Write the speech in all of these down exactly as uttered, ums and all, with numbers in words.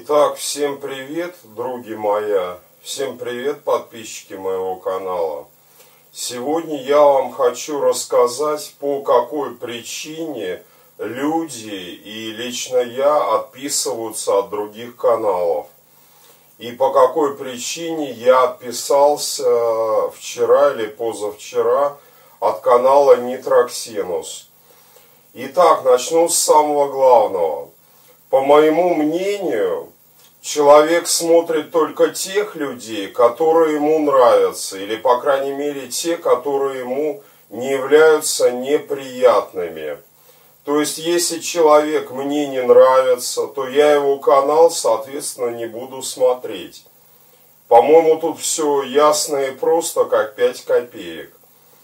Итак, всем привет, други моя, всем привет, подписчики моего канала. Сегодня я вам хочу рассказать, по какой причине люди и лично я отписываются от других каналов. И по какой причине я отписался вчера или позавчера от канала Nitroxenus. Итак, начну с самого главного. По моему мнению, человек смотрит только тех людей, которые ему нравятся, или, по крайней мере, те, которые ему не являются неприятными. То есть, если человек мне не нравится, то я его канал, соответственно, не буду смотреть. По-моему, тут все ясно и просто, как пять копеек.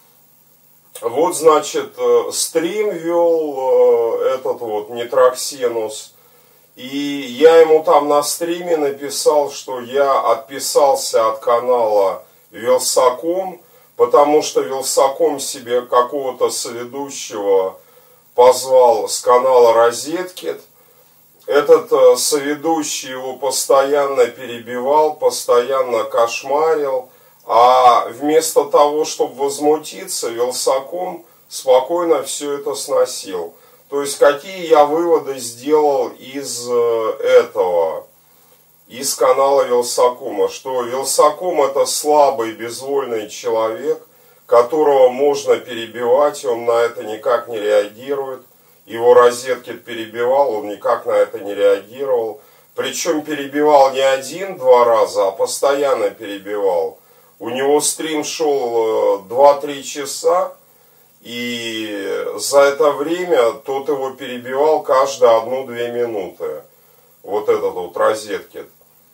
Вот, значит, стрим вел этот вот Nitroxenus. И я ему там на стриме написал, что я отписался от канала Вилсаком, потому что Вилсаком себе какого-то соведущего позвал с канала Розеткед. Этот соведущий его постоянно перебивал, постоянно кошмарил, а вместо того, чтобы возмутиться, Вилсаком спокойно все это сносил. То есть, какие я выводы сделал из этого, из канала Вилсакома, что Вилсаком это слабый, безвольный человек, которого можно перебивать, он на это никак не реагирует. Его Розеткед перебивал, он никак на это не реагировал. Причем перебивал не один-два раза, а постоянно перебивал. У него стрим шел два-три часа. И за это время тот его перебивал каждые одну-две минуты. Вот этот вот Розеткед.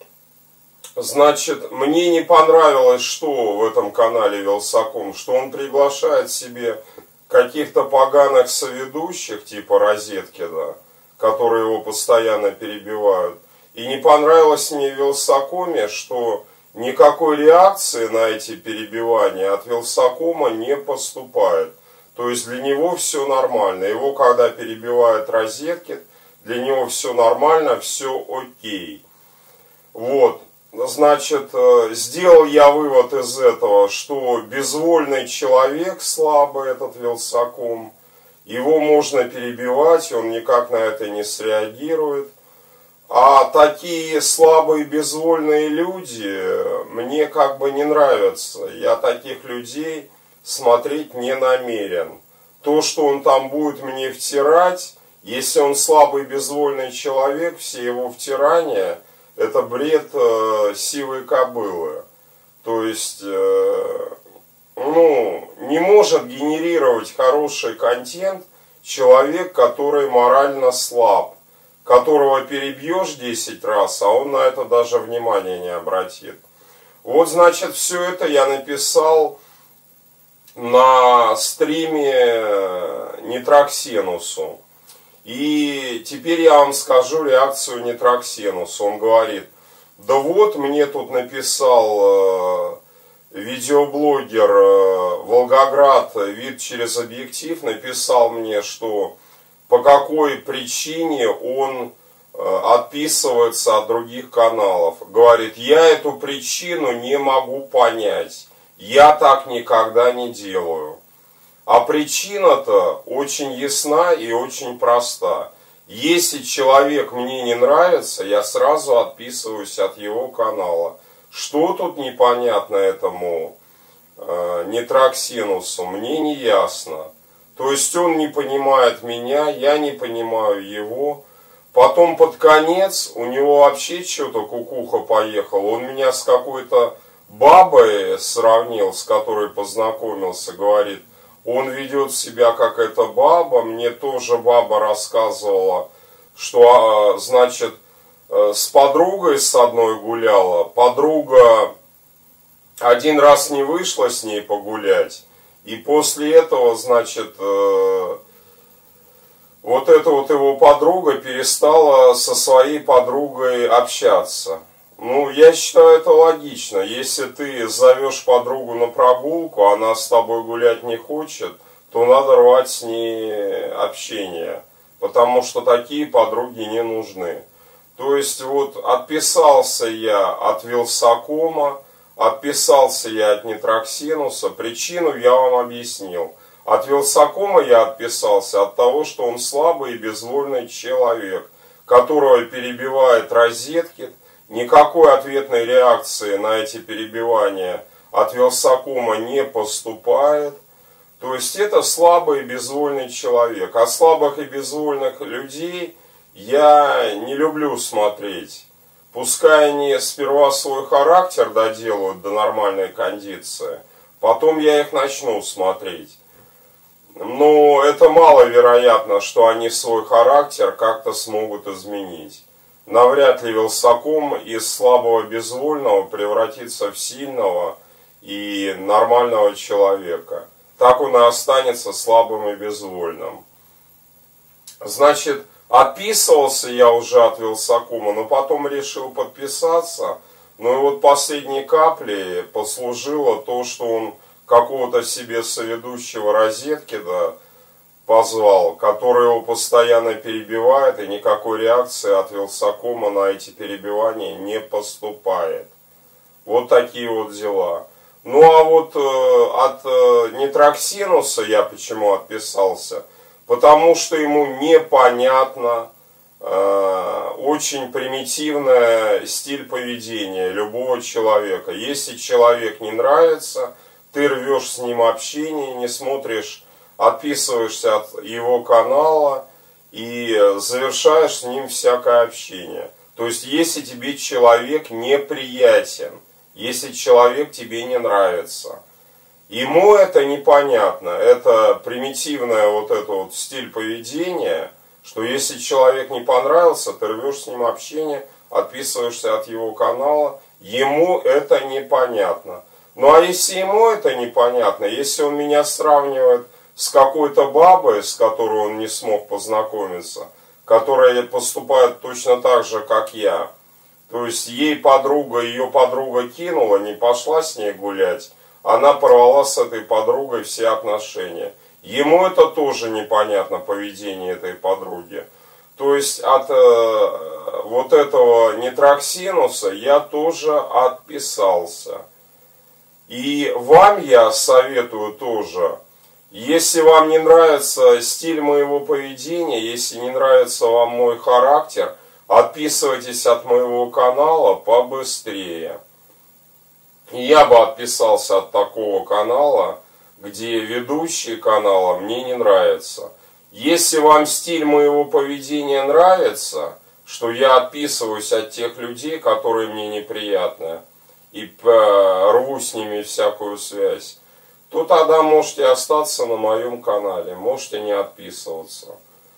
Значит, мне не понравилось, что в этом канале Вилсаком, что он приглашает себе каких-то поганых соведущих, типа Розеткеда, которые его постоянно перебивают. И не понравилось мне в Вилсакоме, что никакой реакции на эти перебивания от Вилсакома не поступает. То есть для него все нормально. Его когда перебивает Розеткед, для него все нормально, все окей. Вот. Значит, сделал я вывод из этого, что безвольный человек, слабый этот Вилсаком, его можно перебивать, он никак на это не среагирует. А такие слабые безвольные люди мне как бы не нравятся. Я таких людей смотреть не намерен. То, что он там будет мне втирать, если он слабый безвольный человек, все его втирания, это бред э, сивой кобылы. То есть, э, ну, не может генерировать хороший контент человек, который морально слаб, которого перебьешь десять раз, а он на это даже внимания не обратит. Вот, значит, все это я написал на стриме Nitroxenus'у. И теперь я вам скажу реакцию Nitroxenus'а. Он говорит: да вот, мне тут написал э, видеоблогер э, Волгоград, вид через объектив, написал мне, что по какой причине он э, отписывается от других каналов. Говорит: я эту причину не могу понять. Я так никогда не делаю. А причина-то очень ясна и очень проста. Если человек мне не нравится, я сразу отписываюсь от его канала. Что тут непонятно этому э, Nitroxenus'у, мне не ясно. То есть он не понимает меня, я не понимаю его. Потом под конец у него вообще что-то кукуха поехала. Он меня с какой-то бабой сравнил, с которой познакомился, говорит: он ведет себя как эта баба. Мне тоже баба рассказывала, что, значит, с подругой с одной гуляла. Подруга один раз не вышла с ней погулять. И после этого, значит, вот эта вот его подруга перестала со своей подругой общаться. Ну, я считаю это логично. Если ты зовешь подругу на прогулку, она с тобой гулять не хочет, то надо рвать с ней общение. Потому что такие подруги не нужны. То есть вот отписался я от Вилсакома, отписался я от Нитроксинуса, причину я вам объяснил. От Вилсакома я отписался от того, что он слабый и безвольный человек, которого перебивает розетки. Никакой ответной реакции на эти перебивания от Вилсакома не поступает. То есть это слабый и безвольный человек. А слабых и безвольных людей я не люблю смотреть. Пускай они сперва свой характер доделают до нормальной кондиции, потом я их начну смотреть. Но это маловероятно, что они свой характер как-то смогут изменить. Навряд ли Вилсаком из слабого безвольного превратится в сильного и нормального человека. Так он и останется слабым и безвольным. Значит, отписывался я уже от Вилсакома, но потом решил подписаться. Ну и вот последней каплей послужило то, что он какого-то себе соведущего Розеткида позвал, который его постоянно перебивает, и никакой реакции от Вилсакома на эти перебивания не поступает. Вот такие вот дела. Ну а вот э, от э, Нитроксинуса я почему отписался? Потому что ему непонятно э, очень примитивный стиль поведения любого человека. Если человек не нравится, ты рвешь с ним общение, не смотришь, отписываешься от его канала и завершаешь с ним всякое общение. То есть, если тебе человек неприятен, если человек тебе не нравится, ему это непонятно, это примитивный вот этот вот стиль поведения, что если человек не понравился, ты рвешь с ним общение, отписываешься от его канала, ему это непонятно. Ну а если ему это непонятно, если он меня сравнивает с какой-то бабой, с которой он не смог познакомиться, которая поступает точно так же, как я, то есть ей подруга, ее подруга кинула, не пошла с ней гулять, она порвала с этой подругой все отношения. Ему это тоже непонятно, поведение этой подруги. То есть от э, вот этого Нитроксинуса я тоже отписался. И вам я советую тоже, если вам не нравится стиль моего поведения, если не нравится вам мой характер, отписывайтесь от моего канала побыстрее. Я бы отписался от такого канала, где ведущий канала мне не нравится. Если вам стиль моего поведения нравится, что я отписываюсь от тех людей, которые мне неприятны, и рву с ними всякую связь, то тогда можете остаться на моем канале, можете не отписываться.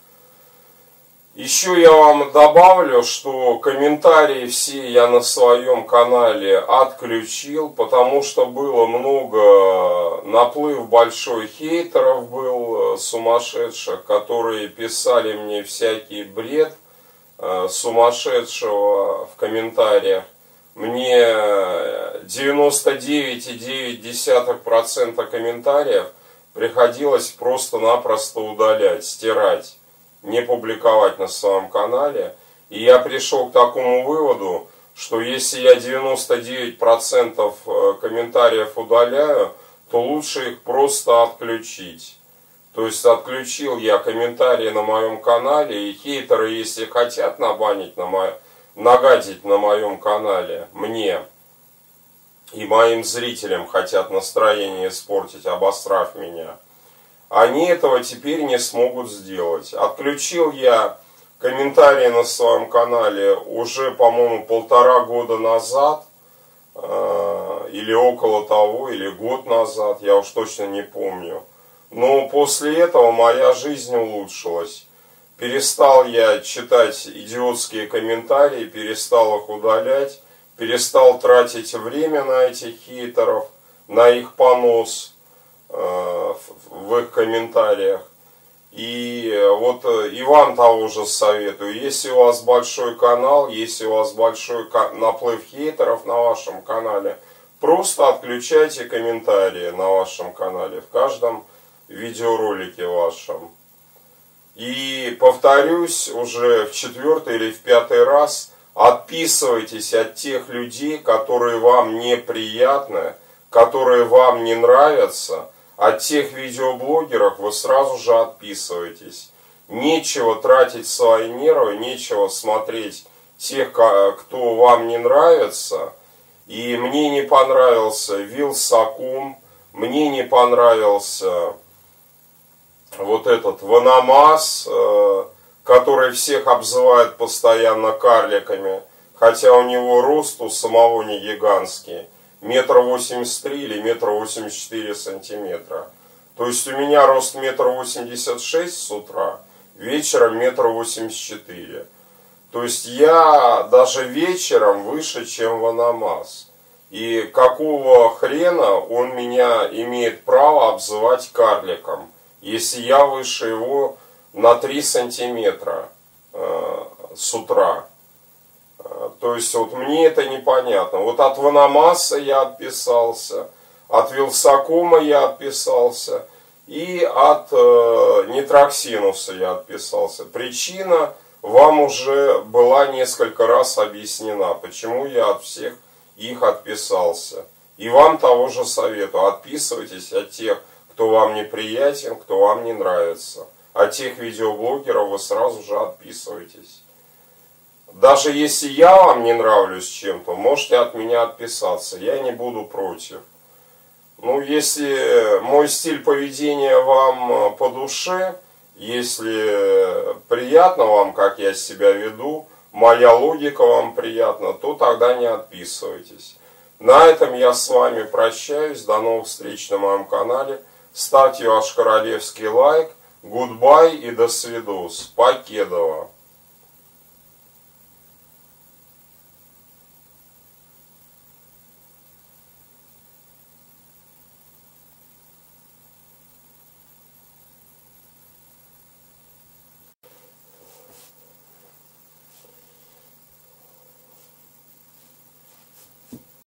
Еще я вам добавлю, что комментарии все я на своем канале отключил, потому что было много, наплыв большой хейтеров был сумасшедших, которые писали мне всякий бред сумасшедшего в комментариях. Мне девяносто девять и девять десятых процента комментариев приходилось просто-напросто удалять, стирать, не публиковать на своем канале. И я пришел к такому выводу, что если я девяносто девять процентов комментариев удаляю, то лучше их просто отключить. То есть отключил я комментарии на моем канале, и хейтеры, если хотят набанить на моем нагадить на моем канале мне и моим зрителям, хотят настроение испортить, обосрав меня, они этого теперь не смогут сделать. Отключил я комментарии на своем канале уже, по-моему, полтора года назад, э, или около того, или год назад, я уж точно не помню. Но после этого моя жизнь улучшилась. Перестал я читать идиотские комментарии, перестал их удалять, перестал тратить время на этих хейтеров, на их понос э, в их комментариях. И вот и вам того же советую, если у вас большой канал, если у вас большой наплыв хейтеров на вашем канале, просто отключайте комментарии на вашем канале, в каждом видеоролике вашем. И повторюсь уже в четвертый или в пятый раз, отписывайтесь от тех людей, которые вам неприятны, которые вам не нравятся. От тех видеоблогеров вы сразу же отписываетесь. Нечего тратить свои нервы, нечего смотреть тех, кто вам не нравится. И мне не понравился Вилсаком, мне не понравился вот этот Ванамас, который всех обзывает постоянно карликами, хотя у него рост у самого не гигантский, метр восемьдесят три или метр восемьдесят четыре сантиметра. То есть у меня рост метр восемьдесят шесть с утра, вечером метр восемьдесят четыре. То есть я даже вечером выше, чем Ванамас. И какого хрена он меня имеет право обзывать карликом, если я выше его на три сантиметра э, с утра? То есть вот мне это непонятно. Вот от Ванамаса я отписался, от Вилсакома я отписался и от э, Нитроксинуса я отписался. Причина вам уже была несколько раз объяснена, почему я от всех их отписался. И вам того же советую. Отписывайтесь от тех, кто вам неприятен, кто вам не нравится. От тех видеоблогеров вы сразу же отписывайтесь. Даже если я вам не нравлюсь чем-то, можете от меня отписаться. Я не буду против. Ну, если мой стиль поведения вам по душе, если приятно вам, как я себя веду, моя логика вам приятна, то тогда не отписывайтесь. На этом я с вами прощаюсь. До новых встреч на моем канале. Ставьте ваш королевский лайк. Гудбай и до свидос. Покедова.